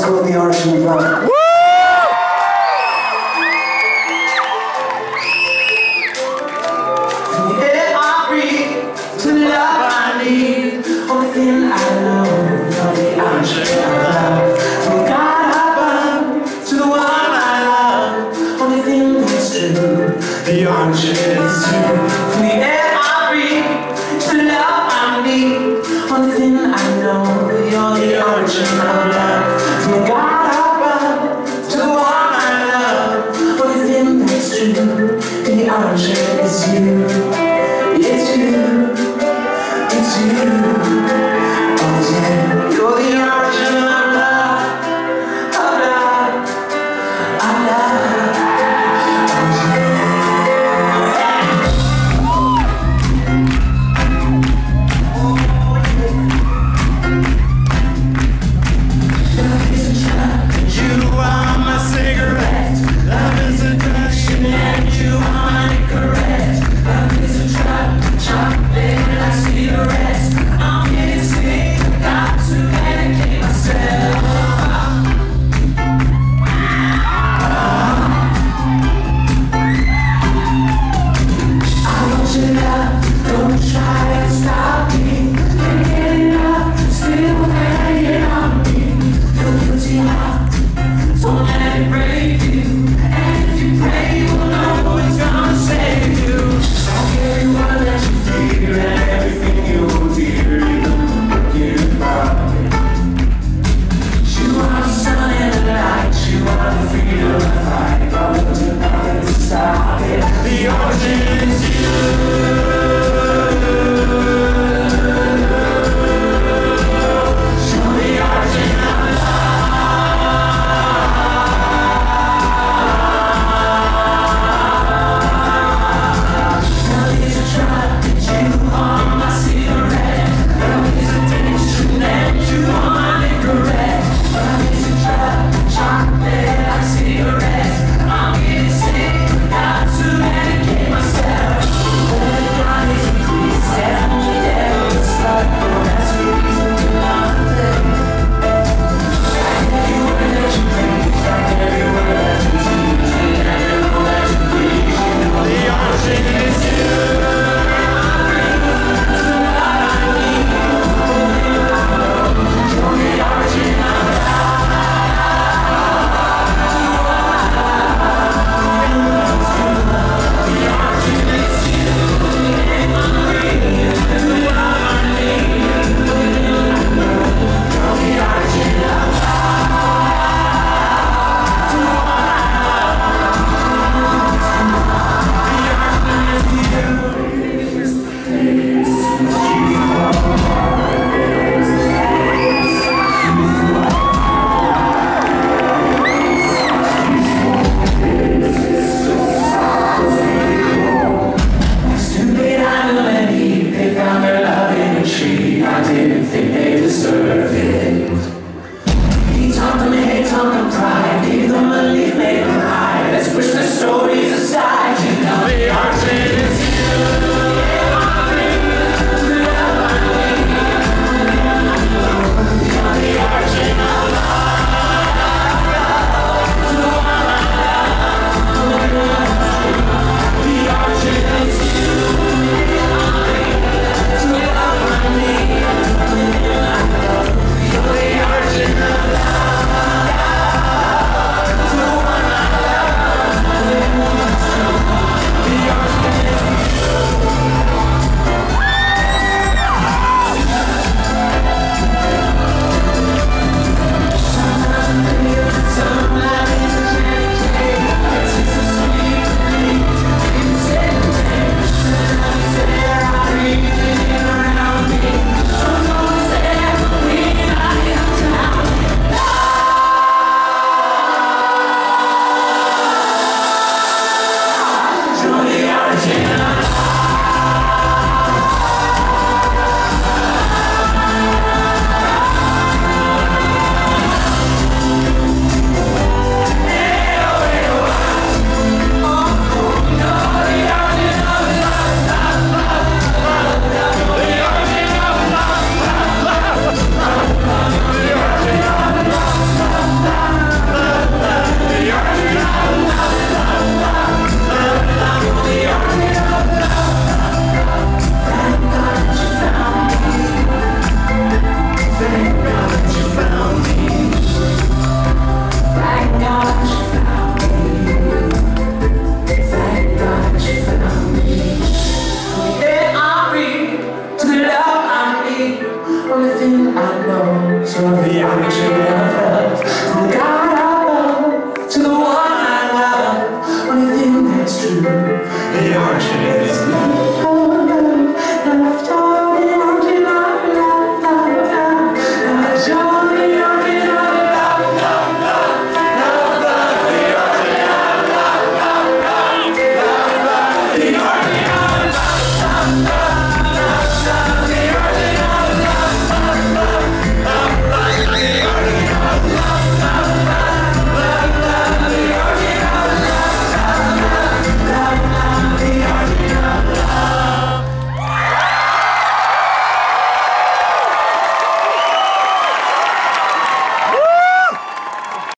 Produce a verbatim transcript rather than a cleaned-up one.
called The Origin of Love. From the air I breathe to the love I need, only thing I know, you're the origin of love. From the God I burn to the one I love, only thing that's true, the origin is you. From the air I breathe to the love I need, only thing I know, you're the origin of love. From the God I burn to the one I love, only thing that's true, the origin is you. It's you, it's you.